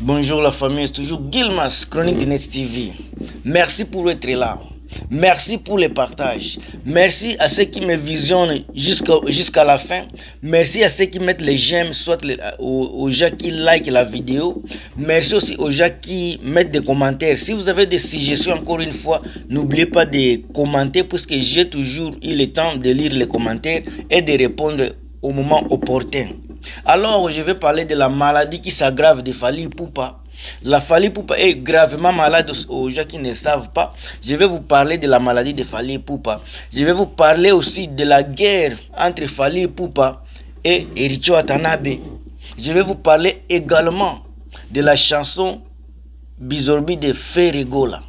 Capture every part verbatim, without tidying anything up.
Bonjour la famille, c'est toujours Gilmas, Chronique de Net T V. Merci pour être là. Merci pour les partages. Merci à ceux qui me visionnent jusqu'à jusqu'à la fin. Merci à ceux qui mettent les j'aime, soit les, aux, aux gens qui like la vidéo. Merci aussi aux gens qui mettent des commentaires. Si vous avez des suggestions, encore une fois, n'oubliez pas de commenter puisque j'ai toujours eu le temps de lire les commentaires et de répondre au moment opportun. Alors, je vais parler de la maladie qui s'aggrave de Fally Ipupa. La Fally Ipupa est gravement malade aux gens qui ne savent pas. Je vais vous parler de la maladie de Fally Ipupa. Je vais vous parler aussi de la guerre entre Fally Ipupa et Ericho Watanabe. Je vais vous parler également de la chanson Bizorbi de Ferregola.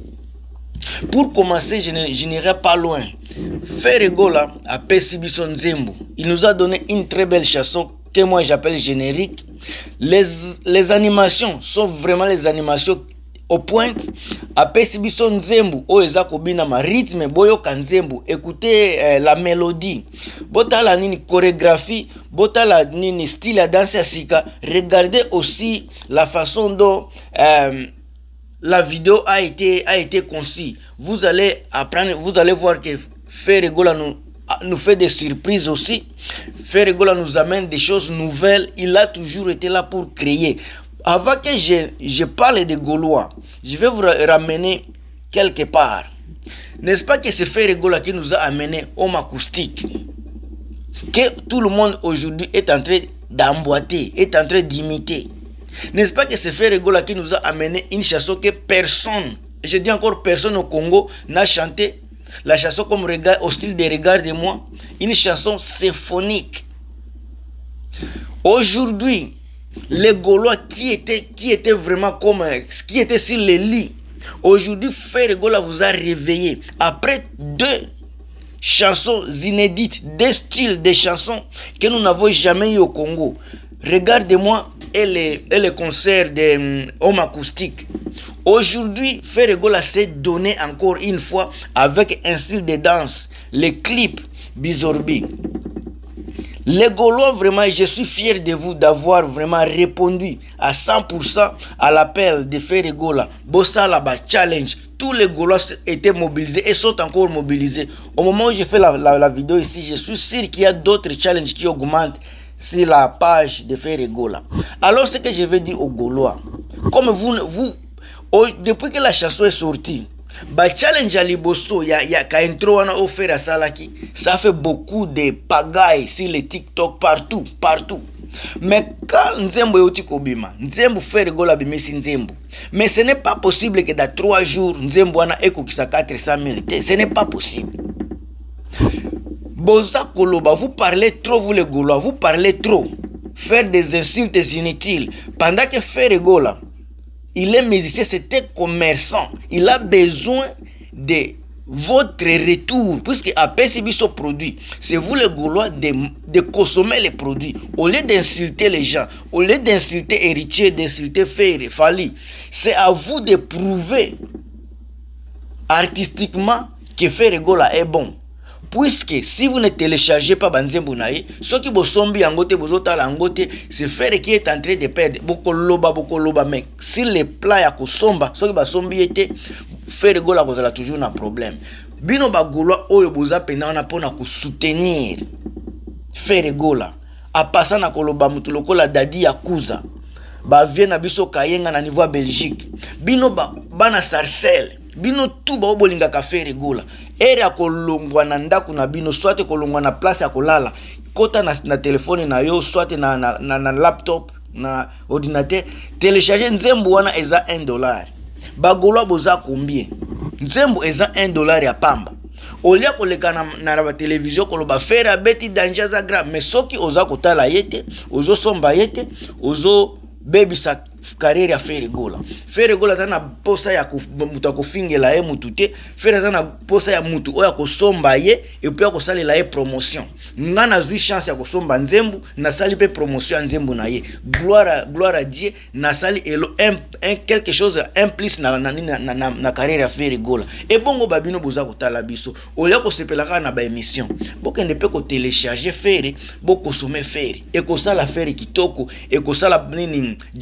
Pour commencer, je n'irai pas loin. Ferregola a Pesibiso Nzembo. Il nous a donné une très belle chanson que moi j'appelle générique. Les, les animations sont vraiment les animations au point. A Pesibiso Nzembo, Oeza Kobina ma rythme, Boyo Kanzembo. Écoutez euh, la mélodie. Bota la nini chorégraphie, bota la nini style à danse à sika. Regardez aussi la façon dont euh, la vidéo a été, a été conçue. Vous allez apprendre, vous allez voir que Ferregola nous, nous fait des surprises aussi. Ferregola nous amène des choses nouvelles. Il a toujours été là pour créer. Avant que je, je parle de Gaulois, je vais vous ramener quelque part. N'est-ce pas que c'est Ferregola qui nous a amené homme acoustique? Que tout le monde aujourd'hui est en train d'emboîter, est en train d'imiter. N'est-ce pas que c'est Ferregola qui nous a amené une chanson que personne, je dis encore personne au Congo, n'a chanté? La chanson comme regard, au style de Regarde-moi, une chanson symphonique. Aujourd'hui, les Gaulois qui étaient, qui étaient vraiment comme, qui étaient sur les lits, aujourd'hui Ferregola vous a réveillé. Après deux chansons inédites, deux styles de chansons que nous n'avons jamais eu au Congo. Regarde-moi et les, et les concerts de um, hommes acoustiques. Aujourd'hui, Ferregola s'est donné encore une fois avec un style de danse, les clips Bizorbi. Les Gaulois, vraiment, je suis fier de vous d'avoir vraiment répondu à cent pour cent à l'appel de Ferregola. Bossa Laba Challenge. Tous les Gaulois étaient mobilisés et sont encore mobilisés. Au moment où je fais la, la, la vidéo ici, je suis sûr qu'il y a d'autres challenges qui augmentent sur la page de Ferregola. Alors, ce que je vais dire aux Gaulois, comme vous, vous oh, depuis que la chanson est sortie, bah challenge à Liboso, il y a, y a qu'à intro on a offert à Salaki. Ça fait beaucoup de pagailles sur les TikTok partout, partout. Mais quand Nzembo yoti kobima, Nzembo Ferregola bimesi Nzembo. Mais ce n'est pas possible que dans trois jours, Nzembo ana eko kisa quatre cent mille. Ce n'est pas possible. Boza Koloba, vous parlez trop, vous les Gaulois, vous parlez trop. Faire des insultes inutiles. Pendant que Ferregola, il est musicien, c'était commerçant. Il a besoin de votre retour. Puisque après c'est ce produit, c'est vous les Gaulois de, de consommer les produits. Au lieu d'insulter les gens, au lieu d'insulter Héritier, d'insulter Ferre, Fally, c'est à vous de prouver artistiquement que Ferregola est bon. Puisque si vous ne téléchargez pas Banzembo Naye, ceux qui bosombi angote bozota langote, c'est Ferre qui est en train de perdre beaucoup loba beaucoup loba mec. Si les plats ya kosomba, ceux qui basombi était Ferregola kozala toujours un problème. Bino ba Gaulois oyo boza pena na pona ko soutenir Ferregola. A passa na koloba mutu lokola Dadi Yakuza. Ba vient na biso kayenga na niveau Belgique. Bino ba bana sarcelle. Bino tout ba obolinga ka Ferregola. Ere akolongwa na ndaku na bino, soit kolongwa na place ya kolala. Kota na, na telefone na yo, soit na, na, na, na laptop, na ordinateur. Télécharger Nzembo wana eza un dollar. Ba Gaulois boza combien? Nzembo eza un dollar ya pamba. Olia koleka na, na ba télévision koloba Ferre beti danger za grave. Mais soki oza kotala yete, ozo somba yete, ozo baby sa carrière ya Ferregola. Ferregola tana posa ya mutu kofingela ye mutu te. Ferre tana posa ya mutu oya kosomba ye et puis akosalela ye promotion. Nga nazwi chance ya kosomba Nzembo, nasali pe promotion ya Nzembo na ye. Gloire à, gloire à Dieu, nasali elo un, un quelque chose un plus na na na, na, na, na carrière ya Ferregola. Et bongo babino boza kotala biso. Olia ko sepelaka na ba émission. Bokende pe ko télécharger Ferre, boko sommer Ferre. Et ko sala Ferre kitoko, et ko sala nini jet set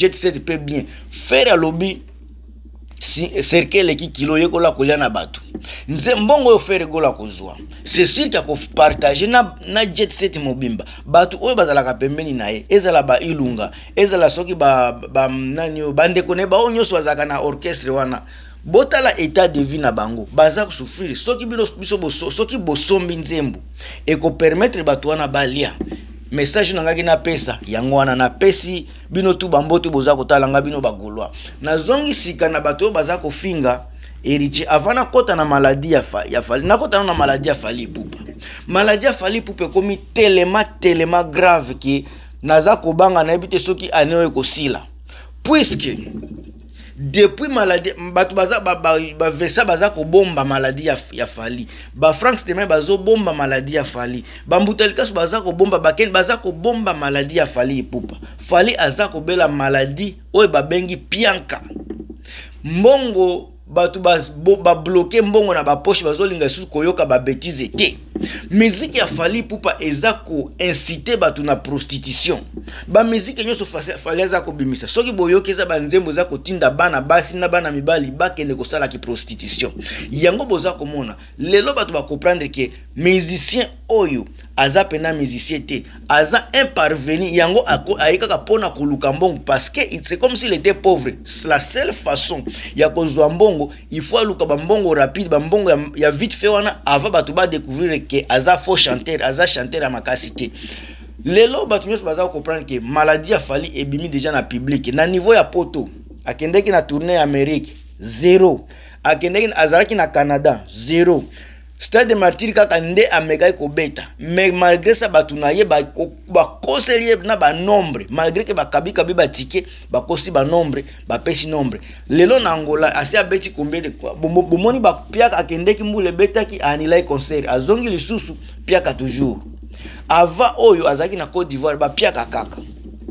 pe bien faire lobby si cercle ki kilo yekola kolia na batu nze mbongo yo faire gola kozwa c'est sûr qu'il faut partager na na jet set mobimba batu oyo bazala ka pembeni naye ezala ba ilunga ezala soki ba ba nani bande kone ba onyoso bazaka na orchestre wana botala état de vie na bango baza ko souffrir soki bino biso boso soki bosombi nzembo e ko permettre batu wana balia message nangaki na pesa yango wana na pesi bino tu bamboto boza kotalanga bino bagolwa na zongi sika na bato baza kofinga Héritier avant kota na maladie ya fa ya fali na kota na maladie ya Fally Ipupa maladie ya Fally Ipupa komi tellement tellement grave ki naza kobanga na ebite soki aneyo ekosila puisque depuis maladie batu baza ba ba, ba vesa baza ko bomba maladie ya, ya Fally ba Frank Stemé bazo bomba maladie ya Fally ba Mbutalikasu baza ko bomba ba Ken baza ko bomba maladie ya Fally Ipupa Fally aza ko bela maladie oyo ba bengi pianka mbongo batu ba, ba bloquer mbongo na ba poche bazolinga su koyoka ba bêtise te musique ya Fally Ipupa eza ko inciter batu na prostitution ba musique nyoso Fally aza ko bimisa soki boyoki eza ba nzembo za ko tinda bana basi na bana mibali bakende ko sala ki prostitution yango boza komona lelo batu ba comprendre que musicien oyo aza pena musicien te aza un parvenu yango ayeka pona koluka mbongo parce que c'est comme s'il était pauvre c'est la seule façon ya kozwa mbongo il faut aluka ba mbongo rapide ba mbongo ya, ya vite fait wana avant batu ba découvrir que aza faux chanteur aza chanteur à makasité lelo batu nyos baza comprendre que maladie ya Fally ebimi déjà na public na niveau ya poto akendeki na tournée Amérique zéro akendeki azalaki na Canada zéro Stade de Martyr kaka nde ameka ko beta mais malgré ça batu na ye ba ba koselie na ba nombre malgré que ba kabi kabi ba ticket ba kosi ba nombre ba pesi nombre lelo na Angola asi abeti combien de quoi bomoni ba piaka akendeki mbule betaki anilai concert azongi lisusu piaka toujours ava oyo azaki na Côte d'Ivoire ba piaka kaka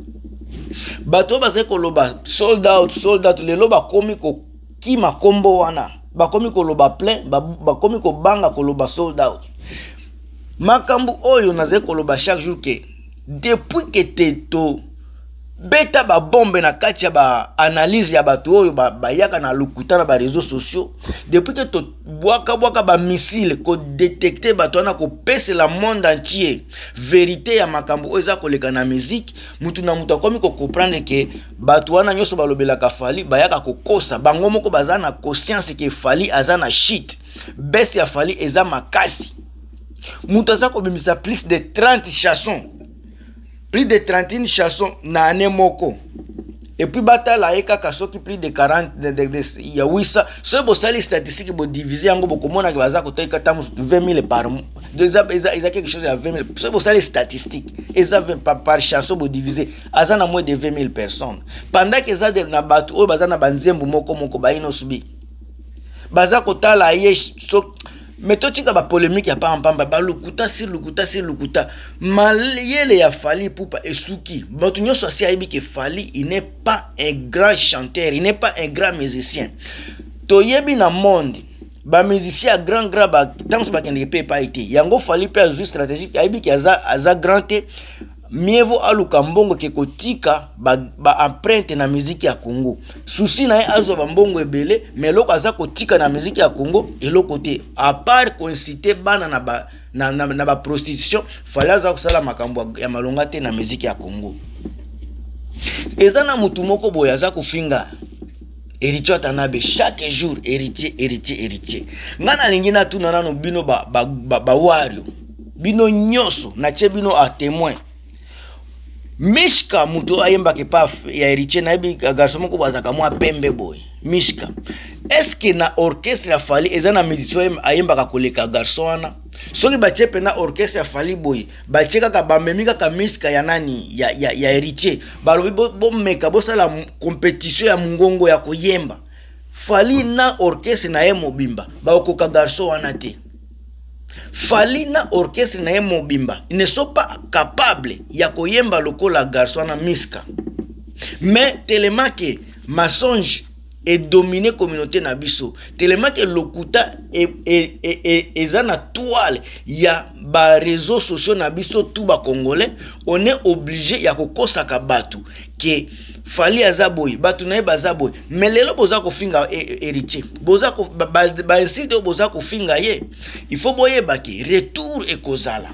bato bazai koloba sold out sold out lelo ba komi ko kima kombo wana bakomi koloba plein bakomi ko banga koloba sold out makambu oyo naze koloba chaque jour que depuis que teto beta ba bombe na kati ya ba analyse ya bato oyo ba, ba yaka na lukuta na ba réseaux sociaux depuis que to bwaka bwaka ba missile ko détecter bato na ko pese la monde entier vérité ya makambu oyo za koleka na musique mutu na mutu akomi ko comprendre que bato wana nyoso balobela ka Fally ba yaka ko kosa bango moko baza na conscience que Fally aza na shit besi ya Fally eza makasi mutu aza ko bimisa plus de trente chansons plus de trente chansons na année moko et puis batala eka kasoki plus de quarante de, de, de, ya wisa so bo sali statistique bo diviser yango bo komona ke baza ko toika tamu vingt mille par mois déjà eza eza quelque chose à vingt mille so bo sali statistique eza par, par chanson bo diviser aza na moins de vingt mille personnes pendant que eza de na batu o baza na banzembu moko moko ba ino subi baza ko tala ye so mais toi tu as ba polémique ya pamba ba lukuta si lukuta si lukuta malyele ya Fally Ipupa esuki bato nyoso asi aibi que Fally il n'est pas un grand chanteur il n'est pas un grand musicien to yebi na monde ba musicien grand grand ba tant ba kende pe pa été yango Fally pe azu stratégique aibi que aza aza grand te mieux vaut aluka mbongo ke kotika ba, ba empreinte na musique ya Congo souci na azo ba mbongo ebele mais loko aza kotika na musique ya Congo et loko côté à part conciter bana na ba na, na, na ba prostitution Fally aza kusala makambo ya malonga te na musique ya Congo eza na mutu moko boya aza kufinga Héritier atanabe chaque jour héritier héritier héritier ngana lingina tu na nano bino ba ba, ba, ba wario bino nyoso na che bino a témoin Mishka muto ayemba ke paf ya Héritier na ibi garçon moko bazaka mwa pembe boy Mishka est-ce que na orchestre ya Fally ezana musicien ayemba ka koleka garçon wana soki ba chepe na orchestre ya Fally boy ba cheka ka bamemika ka Mishka ya nani ya ya, ya Héritier balobi bo, bo meka bo sala compétition ya mungongo ya koyemba Fally na orchestre na ye mobimba ba ko ka garçon wana te Fally na orchestre na ye mobimba ils ne sont pas capables ya koyemba lokola garçon na Mishka mais tellement que Masonge et dominer communauté na biso tellement que lokuta et et et et na toile ya ba réseaux sociaux na biso tout ba congolais on est obligé ya kokosaka batu que fali azaboy batu na bazaboy mais lelo boza ko finga héritier boza ko ba insiste boza ko finga ye il faut boye baki retour et kozala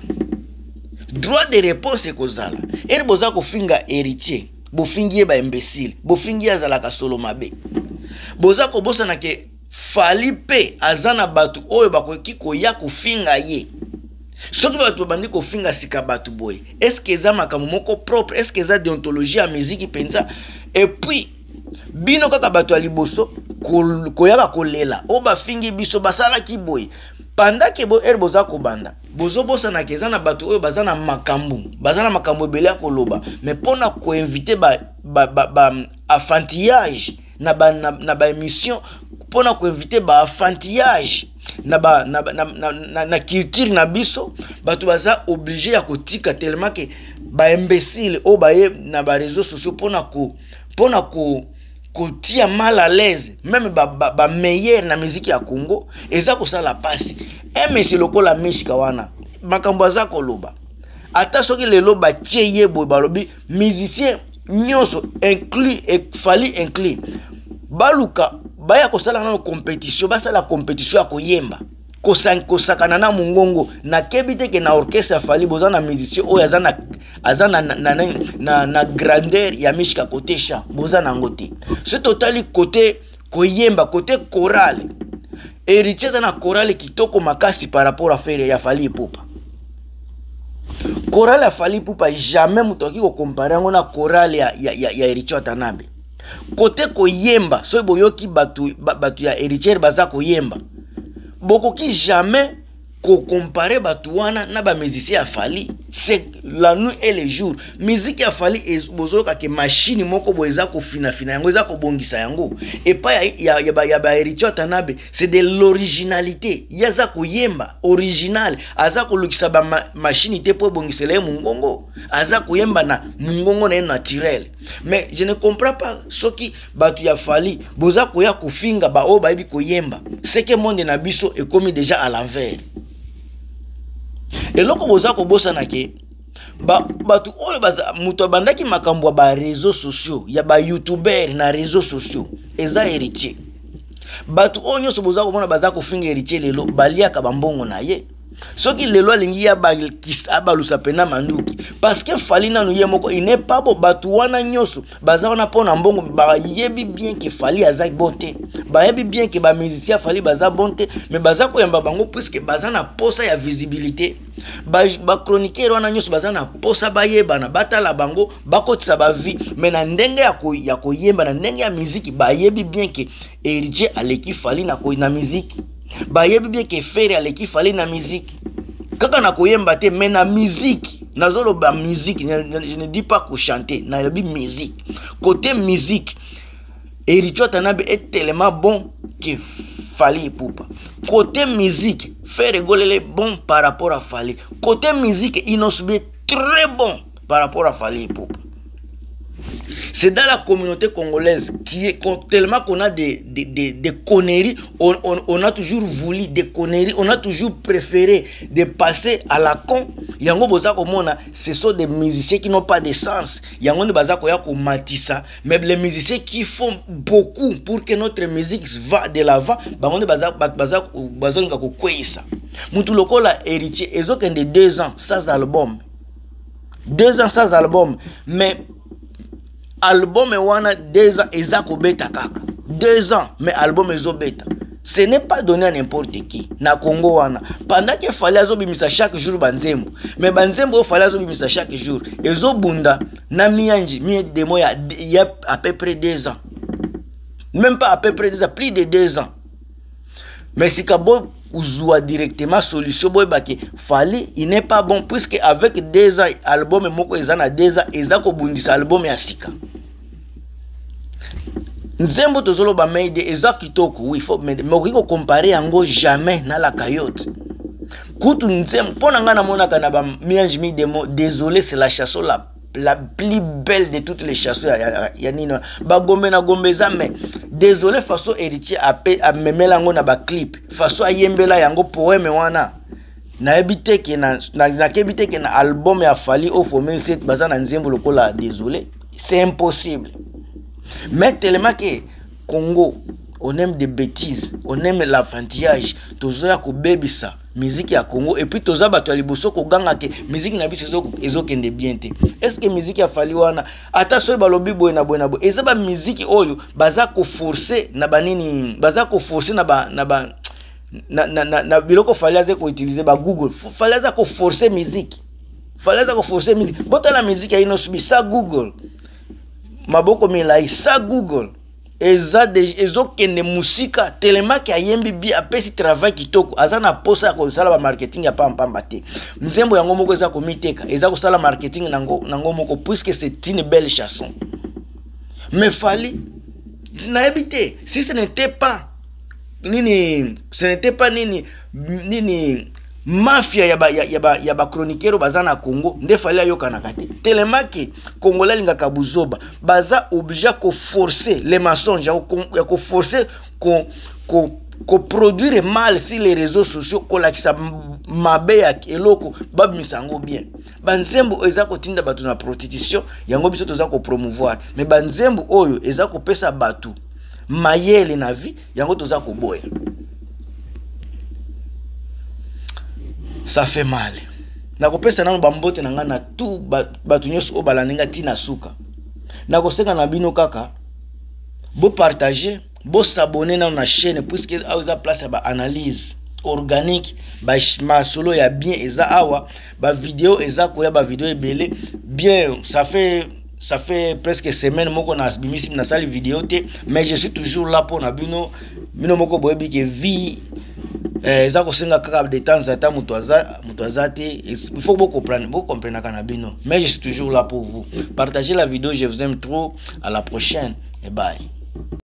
droit de réponse et kozala et boza ko finga héritier bofingie ba imbécile bofingie azalaka solo mabe boza ko bosana ke fali pe azana batu oyo bakoki koya kofinga ye soki batu bandi kofinga sika batu boy est-ce que za makambo moko propre est-ce que za déontologie ya musique penza et puis bino kaka batu aliboso koyaka kolela o bafingi biso basala ki boy pendant que bo er boza ko banda bozo bosana ke zana batu oyo bazana makambo bazana makambo belé koloba mais pona ko inviter ba ba, ba, ba affantillage na ba na, na ba émission pona ko inviter ba affantillage na ba na na, na, na, na culture na biso batu baza obligé ya kotika tellement que ba imbécile o ba ye na ba réseaux sociaux pona ko pona ko kotia mal à l'aise même ba, ba, ba meilleur na musique ya Congo eza ko sala passe et monsieur lokola mishika wana makambo za koloba ata soki lelo ba tie ye boy balobi musicien nyonso inclus et fali inclus baluka baya ko sala na compétition ba sala compétition ya koyemba ko sakana na mungongo na kebite ke na orchestre fali bozana musicien oyo azana azana na na, na, na, na grandeur ya mishika côté chant bozana ngote c'est totally côté koyemba côté chorale héritier na chorale kitoko makasi par rapport à faire ya Fally Ipupa chorale ya Fally Ipupa jamais mutoki ko comparer ngo na chorale ya ya, ya, ya héritier Watanabe côté koyemba so boyoki batu batu ya héritier baza koyemba boko ki jamais ko comparer batuana na ba musicien ya Fally c'est la nuit et le jour musique ya Fally bozoka ke machine moko boeza ko fina fina yango eza ko bongisa yango et pas ya ya ba ya ba héritier Watanabe c'est de l'originalité yaza ko yemba original aza ko lukisa ba ma, machine te po bongisele mungongo aza ko yemba na mungongo na naturel mais je ne comprends pas ce qui batu ya Fally boza ko ya ko finga ba o ba bi ko yemba c'est que monde na biso est commis déjà à l'envers. Et loko boza ko bosa na ke ba batu oyo baza muto bandaki makambo ba réseaux sociaux ya ba youtuber na réseaux sociaux eza héritier batu onyo so boza ko mona baza ko finga héritier lelo baliaka bambongo na ye soki lelo alingi ya ba kisa balusa pena manduki parce que Fally na nuye moko il n'est pas bo batu wana nyoso baza wana pona mbongo ba yebi bien que Fally aza bonté ba yebi bien que ba musicien Fally baza bonté mais baza ko yamba bango puisque baza na posa ya visibilité ba ba chroniqueur wana nyoso baza na posa ba yeba na batala bango bakotisa ba vie mais na ndenge ya ko ya ko yemba na ndenge ya musique ba yebi bien que héritier aleki Fally na ko na musique ba yebi bien que faire aleki Fally na musique kaka na koyemba te mais na musique nazolo ba musique je ne dis pas ko chanter na bi musique côté musique héritier Watanabe est tellement bon que Fally Ipupa côté musique faire rigoler bon par rapport à Fally côté musique Inosbe très bon par rapport à Fally Ipupa. C'est dans la communauté congolaise qui est tellement qu'on a des, des, des, des conneries, on, on, on a toujours voulu des conneries, on a toujours préféré de passer à la con. Yango boza komona, ce sont des musiciens qui n'ont pas de sens. Yango ne baza koya ko matisa, mais les musiciens qui font beaucoup pour que notre musique va de l'avant, bango ne baza baza baza ngako kwesa. Mutu lokola héritier, ezo kende deux ans sans album. Deux ans sans album, mais album wana deux ans ezako beta kaka deux ans mais album ezo beta ce n'est pas donné à n'importe qui na Congo wana pendant que Fally azo bimisa chaque jour banzembo mais banzembo Fally azo bimisa chaque jour ezo bunda na mianji mi demo ya ya à peu près deux ans même pas à peu près deux ans plus de deux ans mais si kabo uzwa directement solution boy baki Fally il n'est pas bon puisque avec deux ans album moko ezana deux ans ezako bundisa album ya sika nzembo tozolo ba meide eza kitoko oui faut mais moko comparer yango jamais na la Coyote kutu nzembo pona ngana mona kana ba mianji mi demo désolé c'est la chanson la la plus belle de toutes les chansons ya nini ba gombe na gombeza mais désolé façon héritier a a memela ngo na ba clip façon ayembela yango poème wana na ebité ke na na kebité ke na album ya Fally au mille sept baza na nzembo lokola désolé c'est impossible mais tellement que Congo on aime des bêtises, on aime l'enfantillage. Tozoya ko bebisa musique ya Congo et puis toza bato ya liboso ko ganga ke musique na biso ezo ezo kende bien te. Est-ce que musique ya Fally wana ata so balobi boy na boy na boy eza ba musique oyo baza ko forcer na banini baza ko forcer na ba na ba na na na, na biloko Fally aze ko utiliser ba Google. Fally aza ko forcer musique. Fally aza ko forcer musique. Bota la musique ya ino subi sa Google. Maboko milai sa Google. Eza de ezo kende musika tellement que ayembi bi apesi travail kitoko azana posa ko sala ba marketing ya pampamba te nzembo yango moko eza komiteka eza ko sala marketing nango nango moko puisque c'est une belle chanson mais Fally na ebité si ce n'était pas nini ce n'était pas nini nini mafia ya ba ya ba ya ba chroniqueur bazana Congo nde Fally ayokana kate tellement que congolais lingaka buzoba baza obligé ko forcer les mensonges ya ko forcer ko ko ko produire mal sur les réseaux sociaux ko lakisa mabe ya eloko babimisango bien banzembo eza ko tinda batu na prostitution yango biso toza ko promouvoir mais banzembo oyo eza ko pesa batu mayele na vie yango toza ko boya. Ça fait mal. Nako pesa na bambote na ngana tout batu nyonso o balaninga tina suka. Nako seka na bino kaka. Bo partager, bo s'abonner na na chaîne puisque auza place ba analyse organique ba masolo ya bien eza awa ba vidéo eza ko ya ba vidéo ebele bien ça fait ça fait presque semaine moko na bimisi na sali vidéo te mais je suis toujours là pour na bino bino moko boyebi ke vie eh za ko senga kaka de temps à temps mutoaza mutoaza te il faut beaucoup comprendre beaucoup comprendre kana bino mais je suis toujours là pour vous. Partagez la vidéo, je vous aime trop, à la prochaine et bye.